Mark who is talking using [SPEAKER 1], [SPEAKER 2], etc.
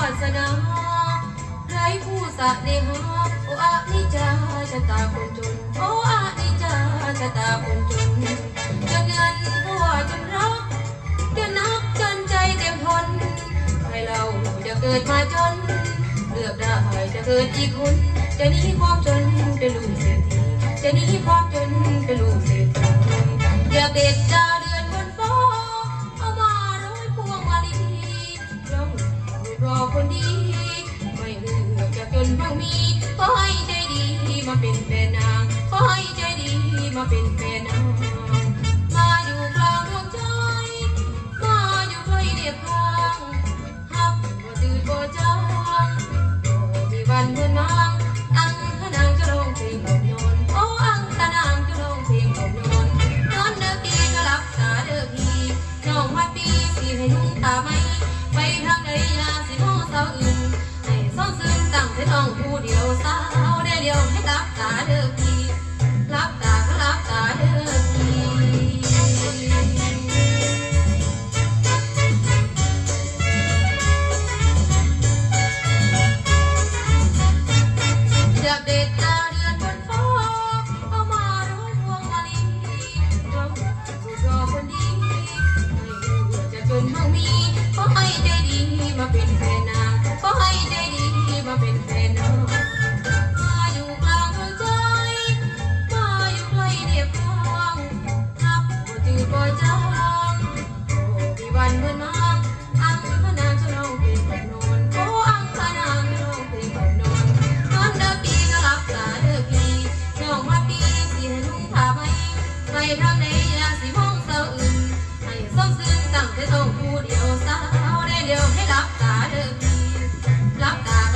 [SPEAKER 1] สนาไร้ผู้สะเนหาโออานิจาชะตาคนจนโออานิจาชะตาคนจนจะเงินก็ว่าจนรักจะนักจนใจเต็มทนให้เราจะเกิดมาจนเลือกได้จะเกิดอีกคนจะหนีความจนเป็นลูกเศรษฐีจะหนีความจนเป็นลูกเศรษฐีอยากเด็ดดาวเดือนบนฟ้าเอามาร้อยพวงมาลีร้องรอคนดีไม่เลือกจะจนมั่งมีขอให้ใจดีมาเป็นแฟนนางขอให้ใจดีมาเป็นแฟนนางมาอยู่กลางดวงใจมาอยู่ใกล้เดียบข้างฮับบ่ตื่นบ่จางมีวันเมื่อนมางอังขนางจะร้องเพลงหลบนอนโอ้อังขนางจะร้องเพลงหลบนอนนอนเด้อพี่ก็รับตาเด้อพี่น้องมาปีสิให้นุ่งตาไหมไปทางใดยาสิมองสาวอื่นให้ซ่องซึ้งตั้งแต่ต้องผู้เดียวสาวได้เดียวให้รับตาเด้อพี่รับตาก็รับตาเด้อพี่อยากเด็ดดาวเดือนบนฟ้าเอามาร้อยพวงมาลีรอคนดีไม่เลือกจะจนมั่งมีขอให้ใจดีมาเป็นแฟนนางขอให้ใจดีมาเป็นแฟนนางมาอยู่กลางดวงใจมาอยู่ใกล้เดียบข้างนับบ่จืดบ่จางโอ้มีวันเมื่อนมางอังขนางจะร้องเพลงแบบนอนโอ้อังขนางจะร้องเพลงแบบนอนนอนเด้อพี่ก็รับตาเด้อพี่น้องมาปีสิให้นุ่งผ้าไหมไปทางไหนอย่าสิมองสาวอื่นให้ซ่องซึ้งตั้งแต่ต้องผู้เดียวสาวได้เดียวให้รับตาเด้อพี่รับตา